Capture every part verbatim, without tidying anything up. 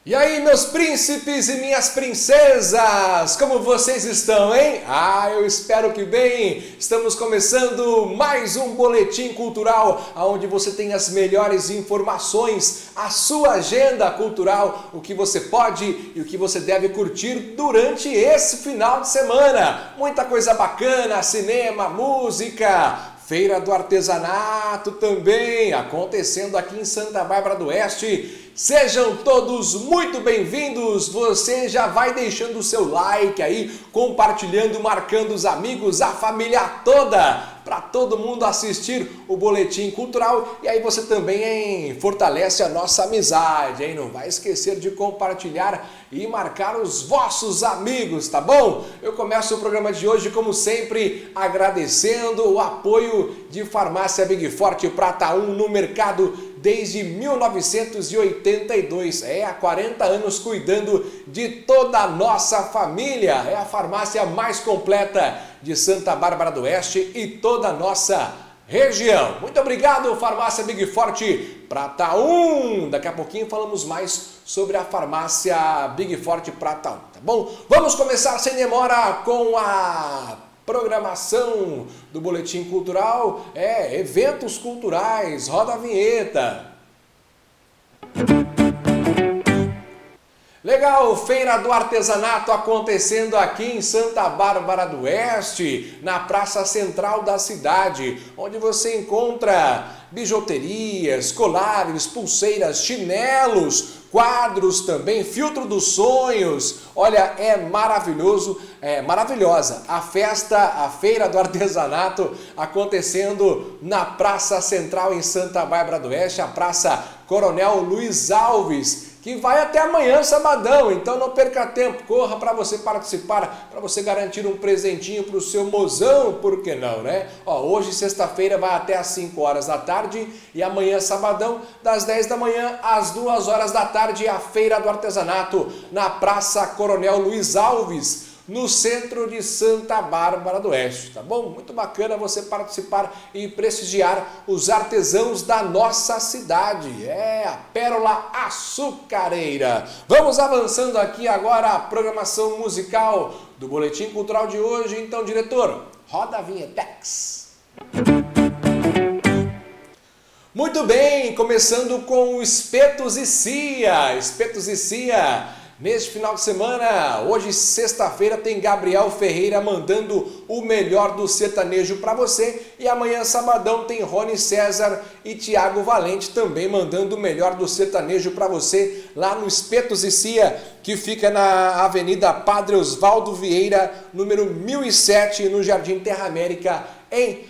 E aí, meus príncipes e minhas princesas, como vocês estão, hein? Ah, eu espero que bem! Estamos começando mais um Boletim Cultural, onde você tem as melhores informações, a sua agenda cultural, o que você pode e o que você deve curtir durante esse final de semana. Muita coisa bacana, cinema, música, Feira do Artesanato também, acontecendo aqui em Santa Bárbara do Oeste. Sejam todos muito bem-vindos, você já vai deixando o seu like aí, compartilhando, marcando os amigos, a família toda, para todo mundo assistir o Boletim Cultural. E aí você também, hein, fortalece a nossa amizade, hein? Não vai esquecer de compartilhar e marcar os vossos amigos, tá bom? Eu começo o programa de hoje, como sempre, agradecendo o apoio de Farmácia Big Forte Prata um no mercado desde mil novecentos e oitenta e dois, é há quarenta anos cuidando de toda a nossa família, é a farmácia mais completa de Santa Bárbara do Oeste e toda a nossa região. Muito obrigado, Farmácia Big Forte Prata um. Daqui a pouquinho falamos mais sobre a Farmácia Big Forte Prata um, tá bom? Vamos começar sem demora com a programação do Boletim Cultural, é, eventos culturais, roda a vinheta. Legal, Feira do Artesanato acontecendo aqui em Santa Bárbara do Oeste, na Praça Central da cidade, onde você encontra bijuterias, colares, pulseiras, chinelos, quadros também, filtro dos sonhos. Olha, é maravilhoso, é maravilhosa a festa, a Feira do Artesanato acontecendo na Praça Central em Santa Bárbara do Oeste, a Praça Coronel Luiz Alves, que vai até amanhã, sabadão, então não perca tempo, corra para você participar, para você garantir um presentinho para o seu mozão, por que não, né? Ó, hoje, sexta-feira, vai até às cinco horas da tarde e amanhã, sabadão, das dez da manhã às duas horas da tarde, a Feira do Artesanato na Praça Coronel Luiz Alves, no centro de Santa Bárbara do Oeste, tá bom? Muito bacana você participar e prestigiar os artesãos da nossa cidade, é a Pérola Açucareira. Vamos avançando aqui agora a programação musical do Boletim Cultural de hoje. Então, diretor, roda a vinhetex. Muito bem, começando com o Espetos e Cia, Espetos e Cia. Neste final de semana, hoje sexta-feira, tem Gabriel Ferreira mandando o melhor do sertanejo para você. E amanhã, sabadão, tem Rony César e Tiago Valente também mandando o melhor do sertanejo para você lá no Espetos e Cia, que fica na Avenida Padre Osvaldo Vieira, número mil e sete, no Jardim Terra América, em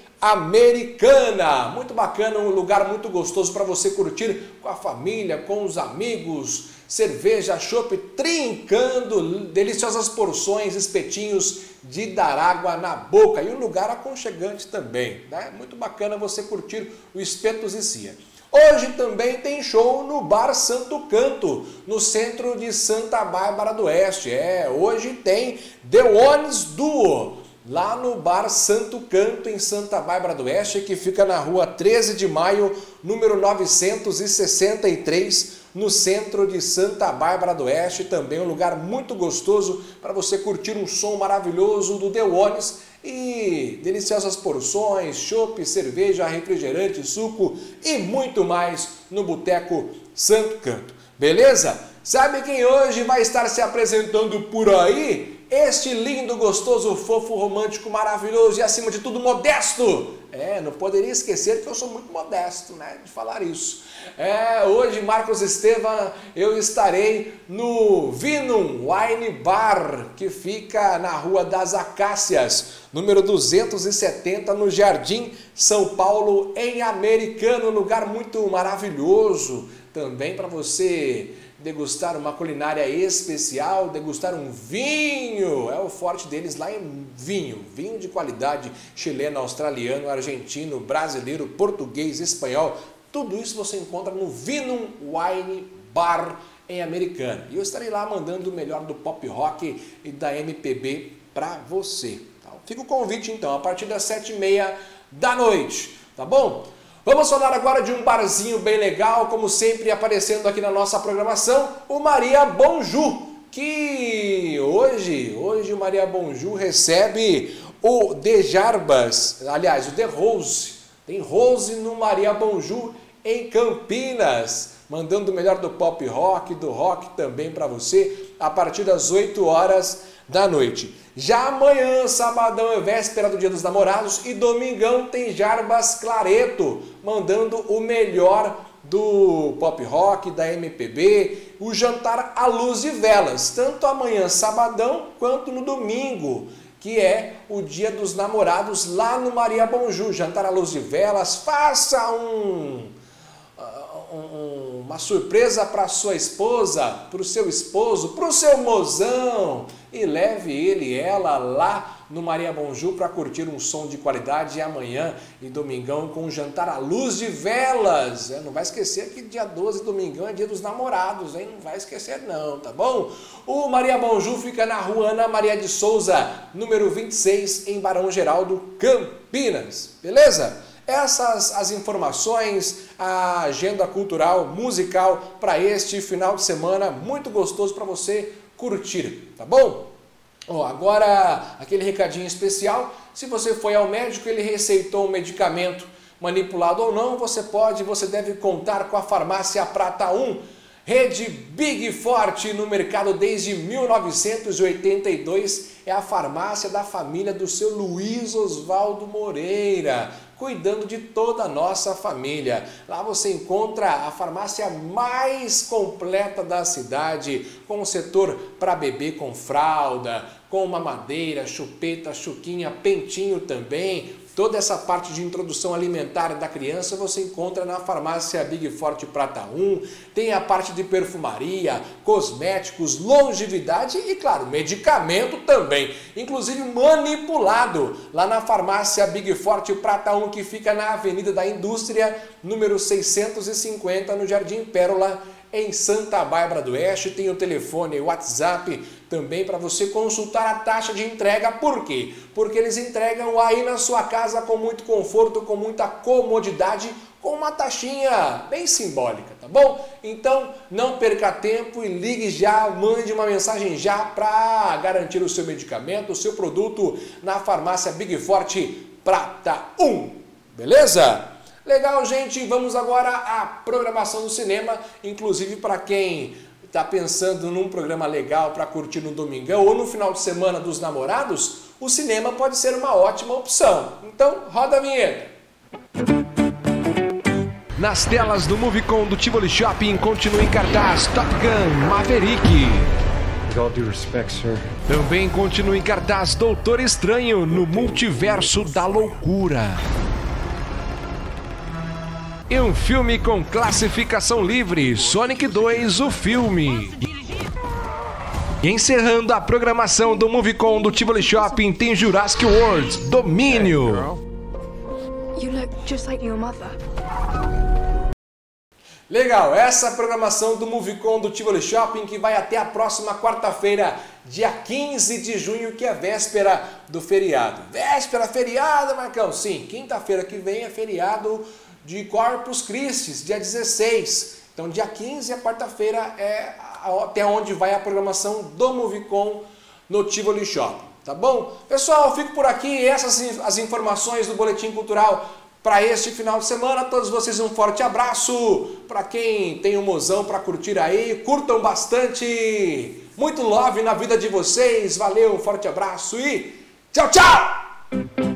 Americana. Muito bacana, um lugar muito gostoso para você curtir com a família, com os amigos. Cerveja, chopp, trincando, deliciosas porções, espetinhos de dar água na boca. E um lugar aconchegante também, né? Muito bacana você curtir o Espetos e Cia. Hoje também tem show no Bar Santo Canto, no centro de Santa Bárbara do Oeste. É, hoje tem The Ones Duo, lá no Bar Santo Canto, em Santa Bárbara do Oeste, que fica na rua treze de maio, número novecentos e sessenta e três, no centro de Santa Bárbara do Oeste. Também um lugar muito gostoso para você curtir um som maravilhoso do The Ones e deliciosas porções, chopp, cerveja, refrigerante, suco e muito mais no Boteco Santo Canto. Beleza? Sabe quem hoje vai estar se apresentando por aí? Este lindo, gostoso, fofo, romântico, maravilhoso e, acima de tudo, modesto. É, não poderia esquecer que eu sou muito modesto, né, de falar isso. É, hoje, Marcos Estevam, eu estarei no Vinum Wine Bar, que fica na Rua das Acácias, número duzentos e setenta, no Jardim São Paulo, em Americano. Lugar muito maravilhoso também para você degustar uma culinária especial, degustar um vinho, é o forte deles lá é vinho, vinho de qualidade, chileno, australiano, argentino, brasileiro, português, espanhol, tudo isso você encontra no Vinum Wine Bar em Americana. E eu estarei lá mandando o melhor do pop rock e da M P B para você. Fica o convite então, a partir das sete e meia da noite, tá bom? Vamos falar agora de um barzinho bem legal, como sempre aparecendo aqui na nossa programação, o Maria Bonjour, que hoje, hoje o Maria Bonjour recebe o The Jarbas, aliás, o The Rose. Tem Rose no Maria Bonjour em Campinas, mandando o melhor do pop rock, do rock também para você, a partir das oito horas da noite. Já amanhã, sabadão, é véspera do Dia dos Namorados e domingão tem Jarbas Clareto, mandando o melhor do pop rock, da M P B, o jantar à luz de velas, tanto amanhã, sabadão, quanto no domingo, que é o Dia dos Namorados lá no Maria Bonjour. Jantar à luz de velas, faça um... uma surpresa para sua esposa, para o seu esposo, para o seu mozão e leve ele e ela lá no Maria Bonjour para curtir um som de qualidade amanhã e domingão com um jantar à luz de velas. Não vai esquecer que dia doze, domingão, é Dia dos Namorados, hein? Não vai esquecer não, tá bom? O Maria Bonjour fica na rua Ana Maria de Souza, número vinte e seis, em Barão Geraldo, Campinas, beleza? Essas as informações, a agenda cultural, musical para este final de semana, muito gostoso para você curtir, tá bom? Ó, agora, aquele recadinho especial, se você foi ao médico, ele receitou um medicamento manipulado ou não, você pode, você deve contar com a Farmácia Prata um, rede Big e Forte no mercado desde mil novecentos e oitenta e dois, é a farmácia da família do seu Luiz Oswaldo Moreira, cuidando de toda a nossa família. Lá você encontra a farmácia mais completa da cidade, com o setor para bebê com fralda, com mamadeira, chupeta, chuquinha, pentinho também. Toda essa parte de introdução alimentar da criança você encontra na farmácia Big Forte Prata um. Tem a parte de perfumaria, cosméticos, longevidade e, claro, medicamento também. Inclusive manipulado lá na farmácia Big Forte Prata um, que fica na Avenida da Indústria, número seiscentos e cinquenta, no Jardim Pérola, em Santa Bárbara do Oeste. Tem o telefone e o WhatsApp também para você consultar a taxa de entrega. Por quê? Porque eles entregam aí na sua casa com muito conforto, com muita comodidade, com uma taxinha bem simbólica, tá bom? Então não perca tempo e ligue já, mande uma mensagem já para garantir o seu medicamento, o seu produto na farmácia Big Forte Prata um, beleza? Legal, gente, vamos agora à programação do cinema, inclusive para quem está pensando num programa legal para curtir no domingão ou no final de semana dos namorados, o cinema pode ser uma ótima opção. Então, roda a vinheta. Nas telas do Movicon do Tivoli Shopping continua em cartaz Top Gun Maverick. With all due respect, sir. Também continua em cartaz Doutor Estranho no Multiverso da Loucura. E um filme com classificação livre, Sonic dois, o filme. E encerrando a programação do Movicon do Tivoli Shopping tem Jurassic World, Domínio. You look just like your mother. Legal, essa é a programação do Movicon do Tivoli Shopping, que vai até a próxima quarta-feira, dia quinze de junho, que é véspera do feriado. Véspera, feriado, Marcão? Sim, quinta-feira que vem é feriado de Corpus Christi, dia dezesseis. Então, dia quinze, a quarta-feira, é até onde vai a programação do Movicon no Tivoli Shopping, tá bom? Pessoal, fico por aqui. Essas as informações do Boletim Cultural para este final de semana. A todos vocês um forte abraço. Para quem tem um mozão para curtir aí, curtam bastante. Muito love na vida de vocês. Valeu, um forte abraço e tchau, tchau!